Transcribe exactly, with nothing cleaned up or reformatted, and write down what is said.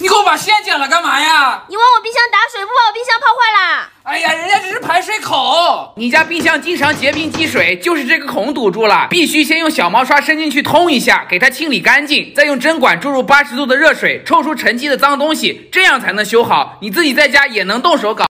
你给我把线剪了干嘛呀？ 你往我冰箱打水，不把我冰箱泡坏啦？ 哎呀，人家只是排水口。你家冰箱经常结冰积水，就是这个孔堵住了，必须先用小毛刷伸进去通一下，给它清理干净，再用针管注入八十度的热水，抽出沉积的脏东西，这样才能修好。你自己在家也能动手搞。